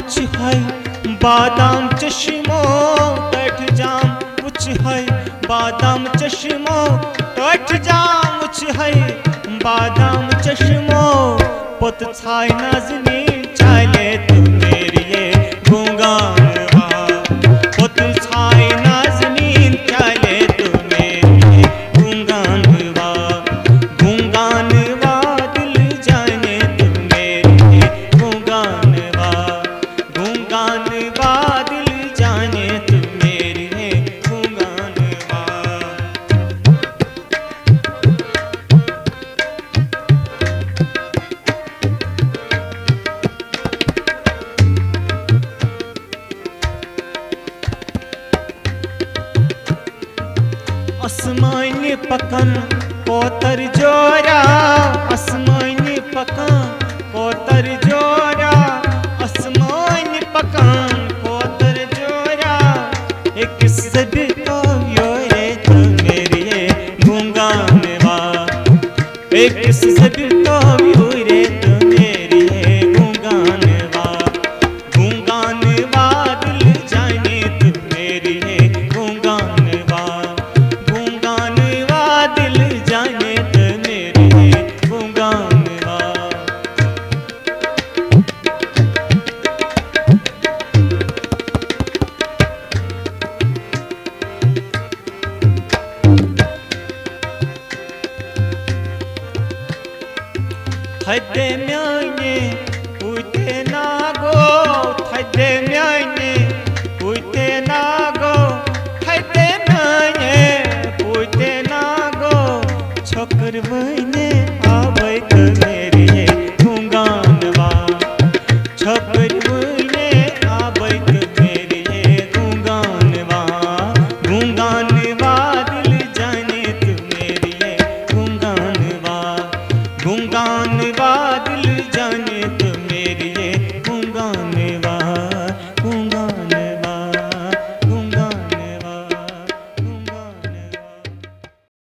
उच है बादाम चश्मो टठ जाम उच है बादाम चश्मो टठ जाम उच है बादाम चश्मो पुत छाय नाज़नी चाले तू मेरी ये गुंगानवा पुत छाय नाज़नी चाले तू मेरी ये गुंगानवा गुंगानवा दिल जाने तू मेरी ये गुंगानवा गुंगानवा दिल जाने तू मेरी ये गुंगानवा। आसमान पकन कोतर जोरा आसमान पकन कोतर जोरा आसमान पकन कोतर जोरा एक सद तो योरे तो मेरी ये गुंगानवा एक सद तो योरे तो मेरी ये गुंगानवा गुंगानवा दिल जाने तू मेरी ये गुंगानवा गुंगानवा दिल जाने तू मेरी ये गुंगानवा। थदे म्याने उते नागो थदे म्याने उते नागो थदे म्याने उते नागो छोकर